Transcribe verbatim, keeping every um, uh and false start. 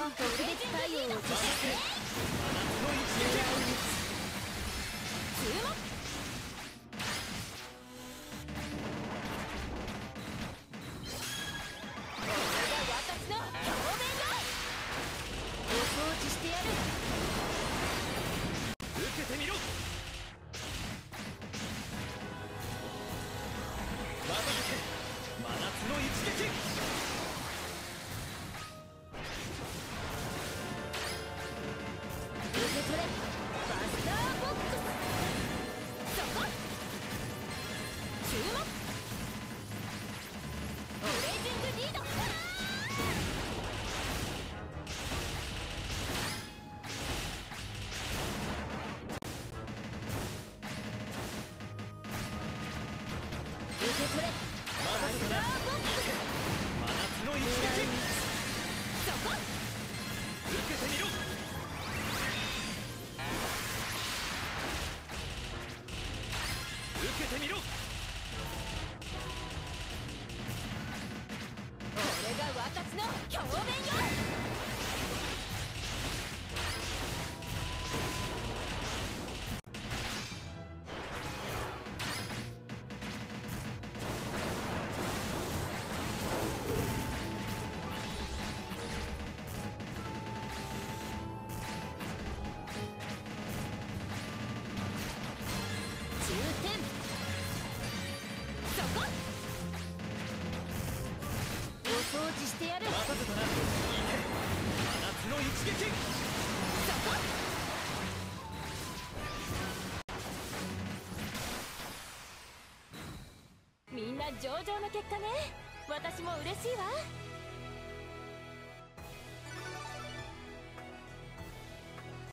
特別対応を実施する。真夏の一撃。注目。これが私の表面よ。お掃除してやる。受けてみろ。任せて。真夏の一撃。受け取れ。バスターボックス。そこ。注目。ブレイジングリード。受け取れ。バスターボックス。真夏の一撃。そこ。受けてみろ。受けてみろ。これが私の表面よ。じゅってん。そこ。お掃除してやる。待たせたな。いけ。真夏の一撃。そこ。みんな上々の結果ね。私も嬉しいわ。